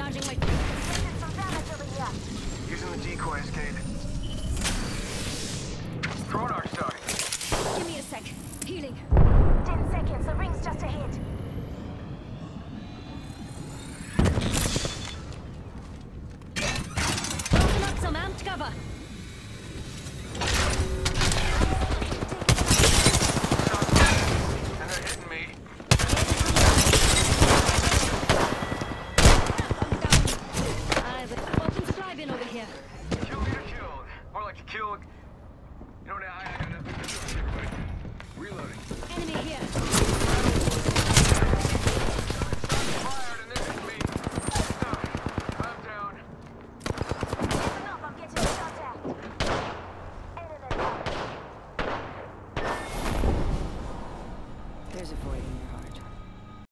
Recharging my... Taking some damage over here. Using the decoy, Escade. Throwing our